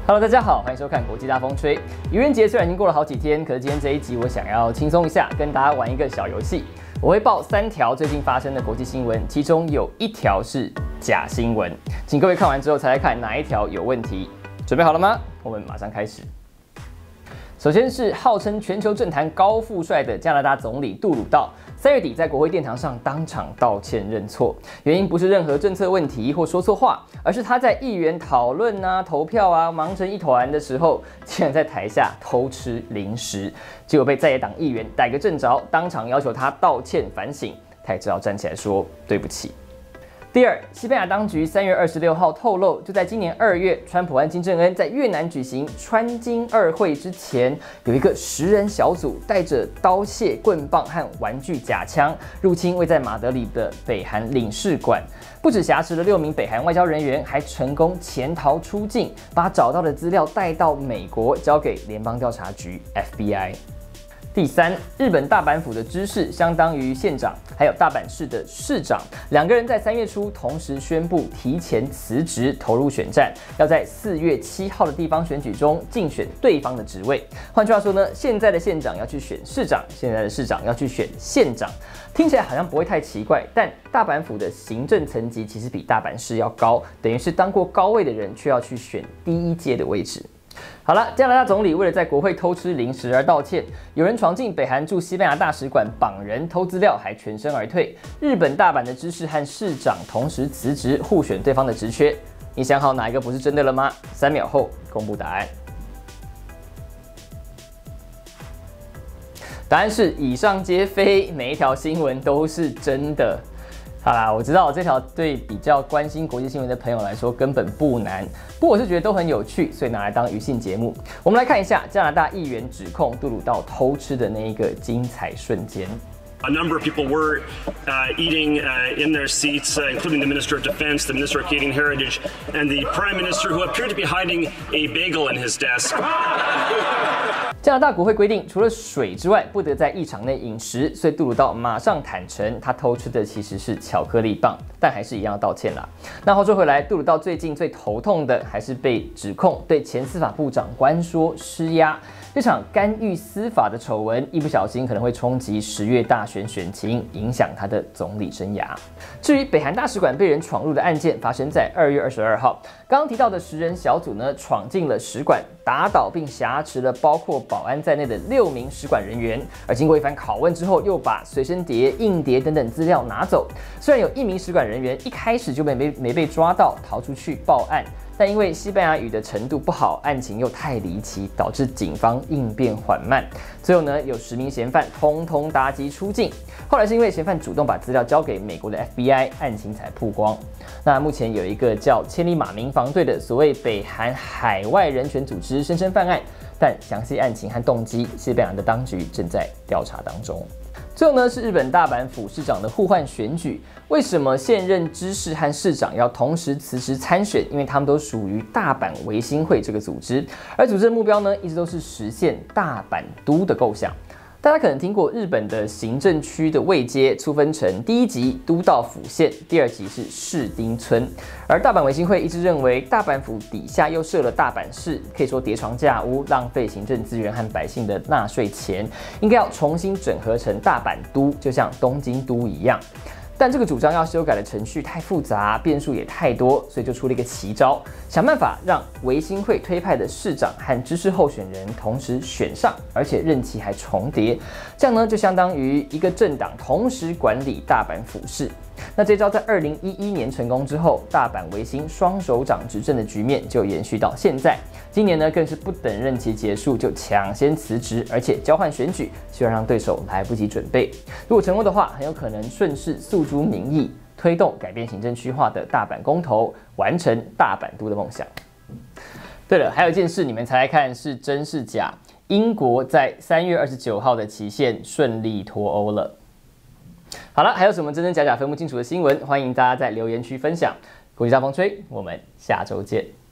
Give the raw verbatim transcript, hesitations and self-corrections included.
Hello， 大家好，欢迎收看国际大风吹。愚人节虽然已经过了好几天，可是今天这一集我想要轻松一下，跟大家玩一个小游戏。我会报三条最近发生的国际新闻，其中有一条是假新闻，请各位看完之后才来看哪一条有问题。准备好了吗？我们马上开始。首先是号称全球政坛高富帅的加拿大总理杜鲁道，三月底在国会殿堂上当场道歉认错，原因不是任何政策问题或说错话，而是他在议员讨论啊、投票啊忙成一团的时候，竟然在台下偷吃零食，结果被在野党议员逮个正着，当场要求他道歉反省，他也只好站起来说对不起。第二，西班牙当局三月二十六号透露，就在今年二月，川普和金正恩在越南举行川金二会之前，有一个十人小组带着刀械、棍棒和玩具假枪入侵位在马德里的北韩领事馆，不止挟持了六名北韩外交人员，还成功潜逃出境，把找到的资料带到美国，交给联邦调查局 F B I。第三，日本大阪府的知事相当于县长，还有大阪市的市长，两个人在三月初同时宣布提前辞职，投入选战，要在四月七号的地方选举中竞选对方的职位。换句话说呢，现在的县长要去选市长，现在的市长要去选县长，听起来好像不会太奇怪，但大阪府的行政层级其实比大阪市要高，等于是当过高位的人却要去选第一阶的位置。好了，加拿大总理为了在国会偷吃零食而道歉，有人闯进北韩驻西班牙大使馆绑人偷资料，还全身而退。日本大阪的知事和市长同时辞职，互选对方的职缺。你想好哪一个不是真的了吗？三秒后公布答案。答案是以上皆非，每一条新闻都是真的。好啦，我知道这条对比较关心国际新闻的朋友来说根本不难，不过我是觉得都很有趣，所以拿来当娱乐节目。我们来看一下加拿大议员指控杜鲁道偷吃的那一个精彩瞬间。 A number of people were uh, eating uh, in their seats, uh, including the Minister of Defense, the Minister of Canadian Heritage, and the Prime Minister, who appeared to be hiding a bagel in his desk. 加拿大国会规定，除了水之外，不得在议场内饮食，所以杜鲁道马上坦诚，他偷吃的其实是巧克力棒，但还是一样要道歉啦。那话说回来，杜鲁道最近最头痛的还是被指控对前司法部长关说施压。这场干预司法的丑闻，一不小心可能会冲击十月大选选情，影响他的总理生涯。至于北韩大使馆被人闯入的案件，发生在二月二十二号。刚刚提到的十人小组呢，闯进了使馆，打倒并挟持了包括保安在内的六名使馆人员。而经过一番拷问之后，又把随身碟、硬碟等等资料拿走。虽然有一名使馆人员一开始就没被没被抓到，逃出去报案。但因为西班牙语的程度不好，案情又太离奇，导致警方应变缓慢。最后呢，有十名嫌犯通通搭机出境。后来是因为嫌犯主动把资料交给美国的 F B I， 案情才曝光。那目前有一个叫千里马民防队的所谓北韩海外人权组织声称犯案，但详细案情和动机，西班牙的当局正在调查当中。最后呢，是日本大阪府市长的互换选举。为什么现任知事和市长要同时辞职参选？因为他们都属于大阪维新会这个组织，而组织的目标呢，一直都是实现大阪都的构想。大家可能听过日本的行政区的位阶粗分成第一级都道府县，第二级是市町村。而大阪维新会一直认为，大阪府底下又设了大阪市，可以说叠床架屋，浪费行政资源和百姓的纳税钱，应该要重新整合成大阪都，就像东京都一样。但这个主张要修改的程序太复杂，变数也太多，所以就出了一个奇招，想办法让维新会推派的市长和知事候选人同时选上，而且任期还重叠，这样呢就相当于一个政党同时管理大阪府市。那这招在二零一一年成功之后，大阪维新双首长执政的局面就延续到现在。今年呢，更是不等任期结束就抢先辞职，而且交换选举，希望让对手来不及准备。如果成功的话，很有可能顺势诉诸民意，推动改变行政区划的大阪公投，完成大阪都的梦想。对了，还有一件事，你们猜猜看是真是假？英国在三月二十九号的期限顺利脱欧了。好了，还有什么真真假假分不清楚的新闻？欢迎大家在留言区分享。国际大风吹，我们下周见。